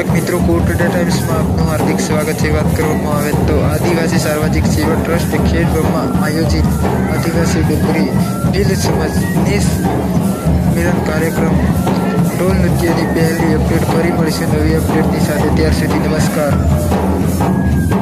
मित्रों को today times में आपનું हार्दिक स्वागत है। बात કરવામાં આવે તો આદિવાસી સાર્વજનિક સેવા ટ્રસ્ટ ખેડબ્રહ્મા આયોજિત આદિવાસી ડુંગરી ભીલ સમાજ નેસ મિલન કાર્યક્રમ ઢોલ નૃત્યની પહેલી અપડેટ ફરી મળીશું નવી અપડેટની સાથે। ત્યાર સુધી નમસ્કાર।